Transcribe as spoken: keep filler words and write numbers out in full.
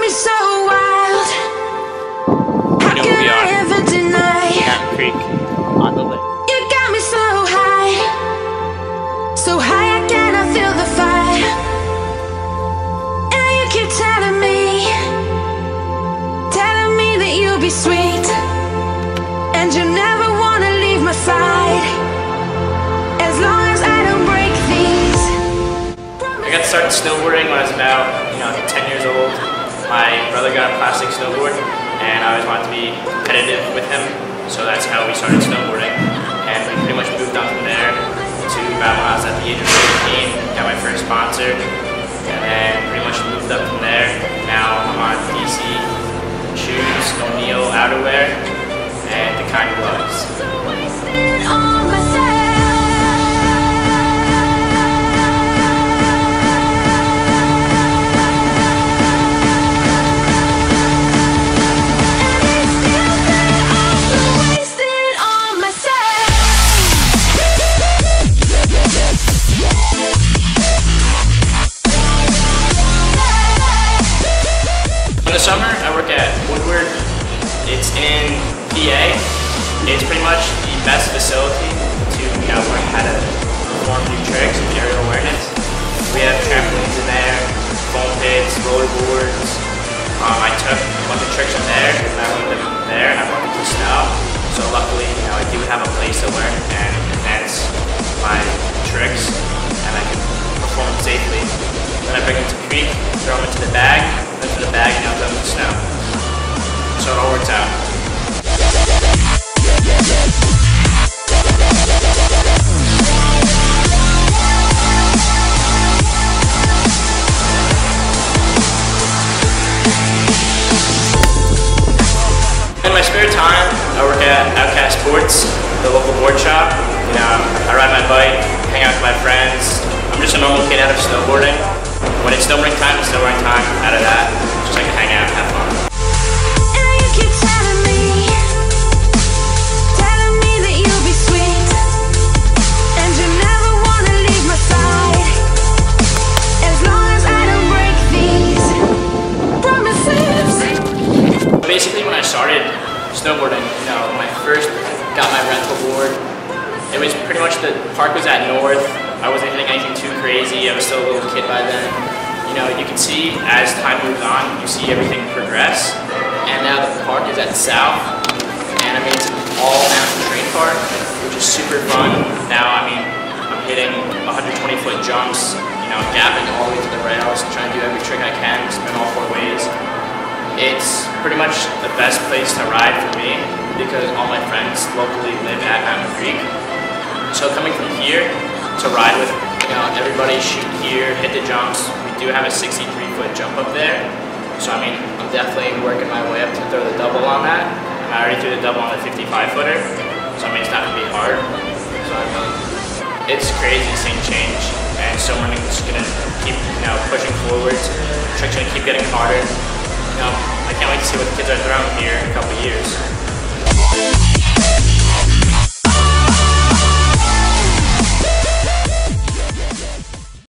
me so wild. How You know can who we I are. ever deny? Cat Creek on the lake. You got me so high, so high I cannot feel the fire. And you keep telling me, telling me that you'll be sweet, and you never wanna leave my side, as long as I don't break these. I got started snowboarding when I was about, you know, ten years old. My brother got a plastic snowboard, and I always wanted to be competitive with him, so that's how we started snowboarding. And we pretty much moved on from there to about when I was at the age of fifteen, got my first sponsor, and then pretty much moved up from there. Now I'm on D C shoes, O'Neill outerwear, and the kind of gloves. On myself. In the summer, I work at Woodward. It's in P A. It's pretty much the best facility to, you know, learn how to perform new tricks with aerial awareness. We have trampolines in there, foam pits, roller boards. Um, I took a bunch of tricks from there, and I learned them there, and I brought them to snow. So luckily, you know, I do have a place to learn and advance my tricks, and I can perform them safely. Then I bring them to creek, throw them into the bag, put them into the bag, and now throw them in the snow. So it all works out. In my spare time, I work at Outcast Sports, the local board shop. You know, I ride my bike, hang out with my friends. I'm just a normal kid out of snowboarding. When it's snowboarding time, it's snowboarding time. Out of that, just like hang out, have fun. And you keep telling me, telling me that you'll be sweet, and you never wanna leave my side, as long as I don't break these promises. Basically, when I started snowboarding, you know, when I first got my rental board, it was pretty much the park was at North. I wasn't hitting anything too crazy. I was still a little kid by then. You know, you can see as time moves on, you see everything progress. And now the park is at South, and I mean it's an all-mountain train park, which is super fun. Now, I mean, I'm hitting one hundred twenty foot jumps, you know, gapping all the way to the rails, trying to do every trick I can, spin all four ways. It's pretty much the best place to ride for me because all my friends locally live at Mountain Creek. So coming from here to ride with, you know, everybody shoot here, hit the jumps. We do have a sixty-three foot jump up there. So I mean, I'm definitely working my way up to throw the double on that. And I already threw the double on the fifty-five footer. So I mean, it's not gonna be hard. So I mean, it's crazy seeing change. And snowboarding is gonna keep, you know, pushing forward. Tricks gonna keep getting harder. You know, I can't wait to see what the kids are throwing here in a couple years.